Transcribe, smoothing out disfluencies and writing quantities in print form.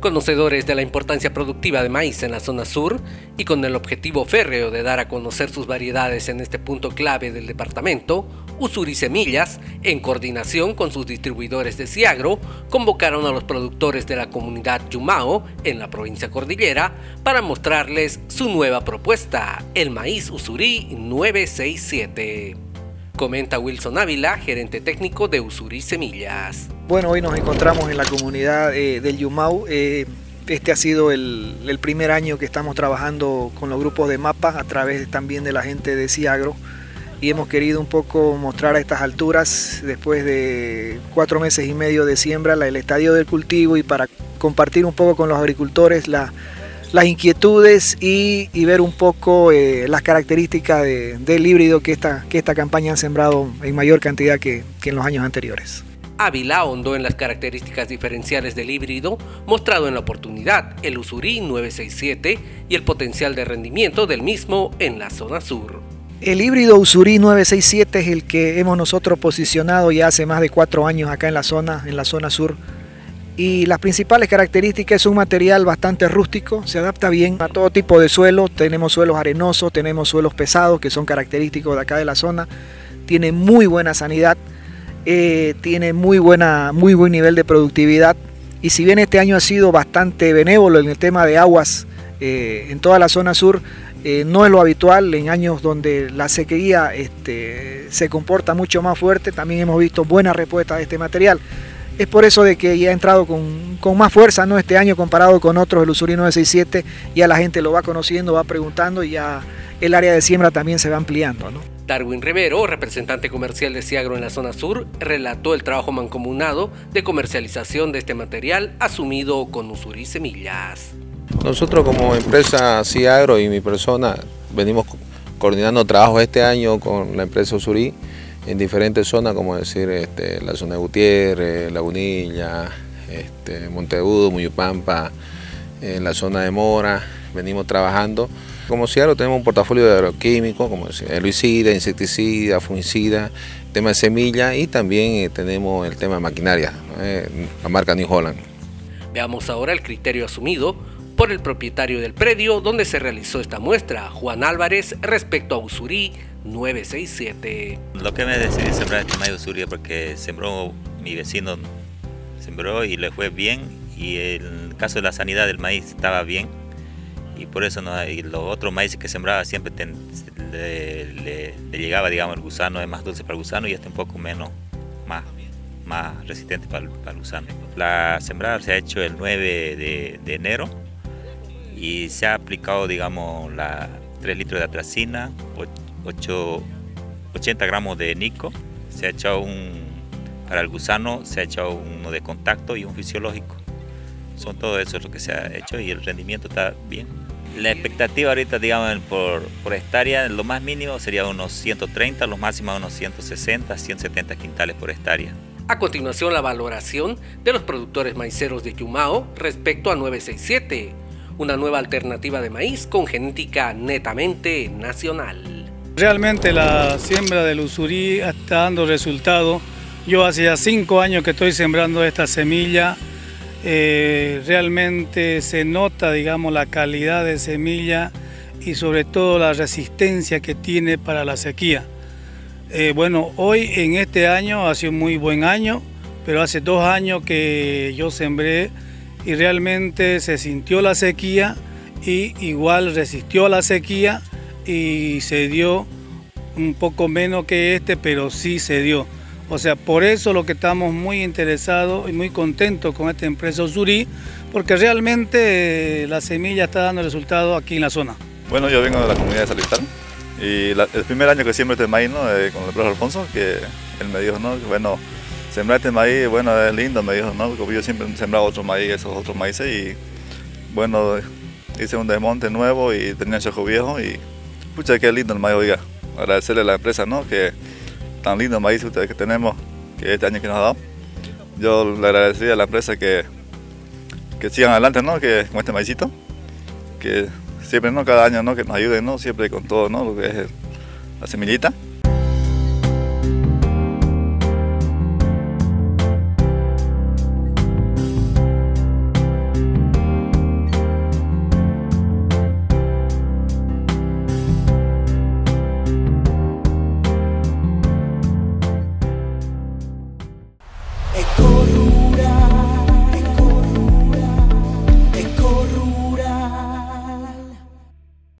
Conocedores de la importancia productiva de maíz en la zona sur y con el objetivo férreo de dar a conocer sus variedades en este punto clave del departamento, Usurí Semillas, en coordinación con sus distribuidores de Ciagro, convocaron a los productores de la comunidad Yumao en la provincia cordillera para mostrarles su nueva propuesta, el maíz Usurí 967. Comenta Wilson Ávila, gerente técnico de Usurí Semillas. Bueno, hoy nos encontramos en la comunidad del Yumao. Este ha sido el primer año que estamos trabajando con los grupos de MAPA a través también de la gente de Ciagro, y hemos querido un poco mostrar a estas alturas, después de 4 meses y medio de siembra, el estadio del cultivo, y para compartir un poco con los agricultores las inquietudes y ver un poco las características del híbrido que esta campaña han sembrado en mayor cantidad que en los años anteriores. Ávila ahondó en las características diferenciales del híbrido mostrado en la oportunidad, el Usurí 967, y el potencial de rendimiento del mismo en la zona sur. El híbrido Usurí 967 es el que hemos nosotros posicionado ya hace más de 4 años acá en la zona sur. Y las principales características: es un material bastante rústico, se adapta bien a todo tipo de suelo. Tenemos suelos arenosos, tenemos suelos pesados, que son característicos de acá de la zona. Tiene muy buena sanidad, tiene muy buen nivel de productividad. Y si bien este año ha sido bastante benévolo en el tema de aguas en toda la zona sur, no es lo habitual en años donde la sequía se comporta mucho más fuerte. También hemos visto buena respuesta de este material. Es por eso de que ya ha entrado con más fuerza, ¿no?, este año comparado con otros. El Usurí 967 ya la gente lo va conociendo, va preguntando, y ya el área de siembra también se va ampliando, ¿no? Darwin Rivero, representante comercial de Ciagro en la zona sur, relató el trabajo mancomunado de comercialización de este material asumido con Usurí Semillas. Nosotros como empresa Ciagro y mi persona venimos coordinando trabajos este año con la empresa Usurí en diferentes zonas, como decir la zona de Gutiérrez, Lagunilla, Monteagudo, Muyupampa, en la zona de Mora. Venimos trabajando. Como Ciagro tenemos un portafolio de agroquímicos, como decir, herbicida, insecticida, fungicida, tema de semilla, y también tenemos el tema de maquinaria, la marca New Holland. Veamos ahora el criterio asumido por el propietario del predio donde se realizó esta muestra, Juan Álvarez, respecto a Usurí 967. Lo que me decidí sembrar este maíz Usurí porque sembró mi vecino, sembró y le fue bien, y el caso de la sanidad del maíz estaba bien, y por eso y los otros maíces que sembraba siempre le llegaba, digamos, el gusano. Es más dulce para el gusano y un poco más resistente para el gusano. La sembrada se ha hecho el 9 de enero y se ha aplicado, digamos, 3 litros de atracina, 80 gramos de nico, se ha echado para el gusano, se ha echado uno de contacto y un fisiológico. Son todo eso lo que se ha hecho y el rendimiento está bien. La expectativa ahorita, digamos, por hectárea, lo más mínimo sería unos 130, los máximos unos 160, 170 quintales por hectárea. A continuación, la valoración de los productores maiceros de Yumao respecto a 967, una nueva alternativa de maíz con genética netamente nacional. Realmente la siembra del Usurí está dando resultado. Yo hace ya 5 años que estoy sembrando esta semilla. Realmente se nota, digamos, la calidad de semilla y sobre todo la resistencia que tiene para la sequía. Bueno, hoy en este año ha sido un muy buen año, pero hace 2 años que yo sembré y realmente se sintió la sequía, y igual resistió a la sequía y se dio un poco menos que pero sí se dio. O sea, por eso lo que estamos muy interesados y muy contentos con esta empresa Usurí, porque realmente la semilla está dando resultados aquí en la zona. Bueno, yo vengo de la comunidad de Salistán, y el primer año que siembro este maíz, ¿no?, con el profesor Alfonso, que él me dijo, ¿no?, que bueno, sembrar este maíz, bueno, es lindo, me dijo, ¿no?, porque yo siempre he sembrado otros maíz, esos otros maíces, y bueno, hice un desmonte nuevo y tenía chojo viejo, y pucha, qué lindo el maíz, oiga. Agradecerle a la empresa, ¿no?, que tan lindo maíz ustedes que tenemos, que este año que nos ha dado. Yo le agradecería a la empresa que sigan adelante, ¿no?, que con este maízito, que siempre, ¿no?, cada año, ¿no?, que nos ayuden, ¿no?, siempre con todo, ¿no?, lo que es la semillita.